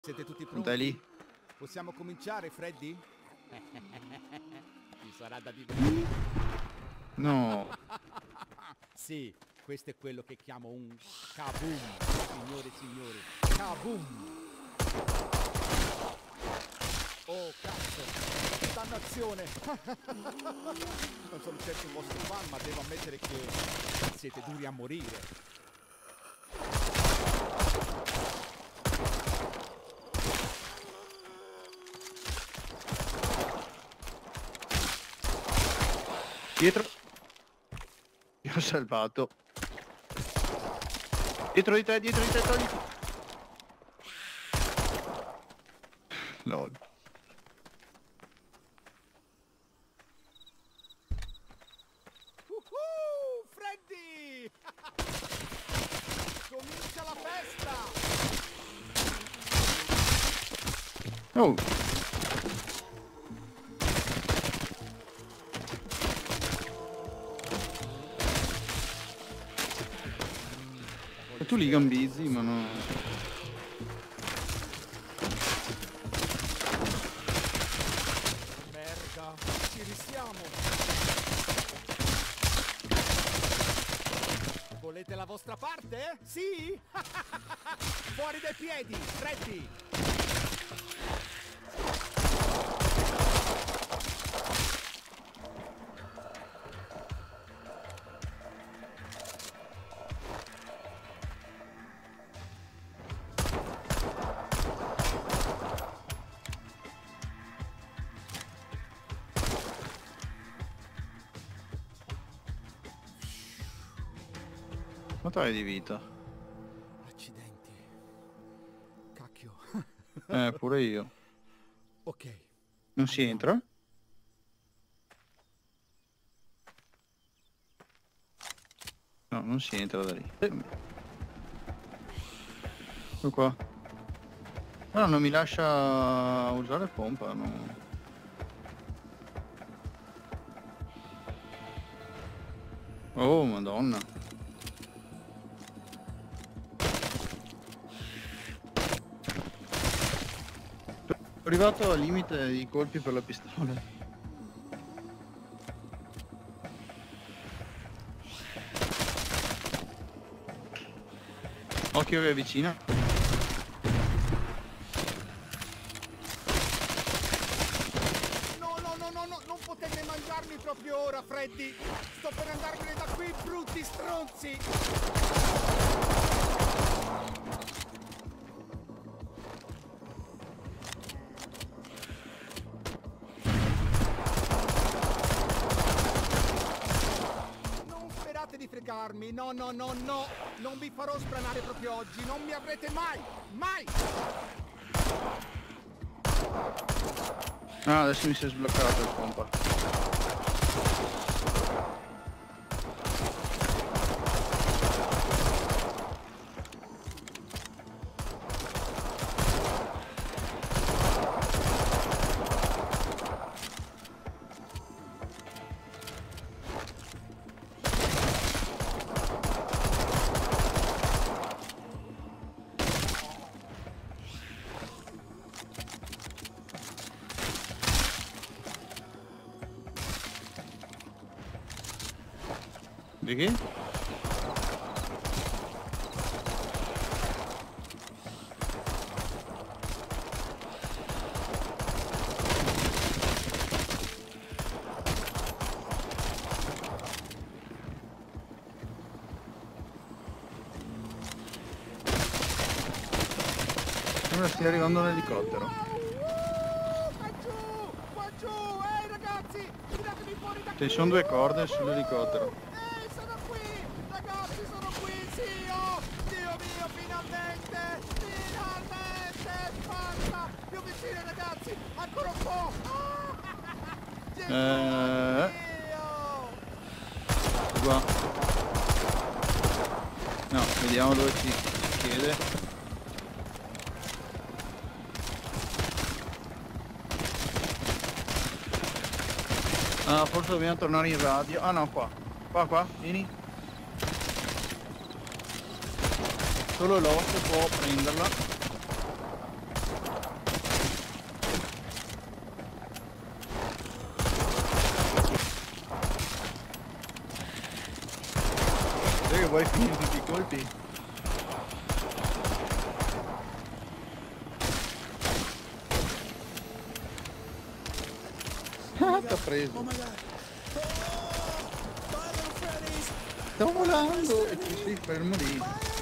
Siete tutti Dai pronti? lì. Possiamo cominciare, Freddy? Ci sarà da divertirsi. No. Sì, questo è quello che chiamo un kaboom, signore e signori. Kaboom! Oh, cazzo! Dannazione! Non sono certo un vostro fan, ma devo ammettere che siete duri a morire. Dietro. Mi ho salvato. Dietro di te, togli. Lol. Freddy! Comincia la festa! Oh. E tu li gambizzi, ma no. Merda, ci risiamo! Volete la vostra parte? Sì? Fuori dai piedi, Freddy! Quanto hai di vita? Accidenti. Cacchio. Pure io. Ok. Non si Andiamo. entra? No, non si entra da lì. Ecco qua. No, non mi lascia usare pompa, no. Oh, madonna. Sono arrivato al limite di colpi per la pistola. Occhio che è vicina. No, no, no, no, no, non potete mangiarmi proprio ora, Freddy! Sto per andarmene da qui, brutti stronzi! Non sperate di fregarmi, no, no, no, no! Non vi farò spranare proprio oggi, non mi avrete mai, mai! Ah, adesso mi si è sbloccato il pompa. Di che? Sembra stia arrivando un elicottero. Qua giù, ragazzi, tiratemi fuori da qui! Ci sono due corde sull'elicottero. Sono qui, ragazzi, sono qui, sì, oh, Dio mio, finalmente, basta, più vicino, ragazzi, ancora un po', Gesù mio! Qua. No, vediamo dove ci chiede. Ah, forse dobbiamo tornare in radio. Ah no, qua. Qua, vieni. Solo l'osso può prenderla. vuoi finire tutti i colpi? Ah, t'ha preso. Oh my god. Oh, bye little Freddy's. Stavo volando e ti sei fermo lì. Bye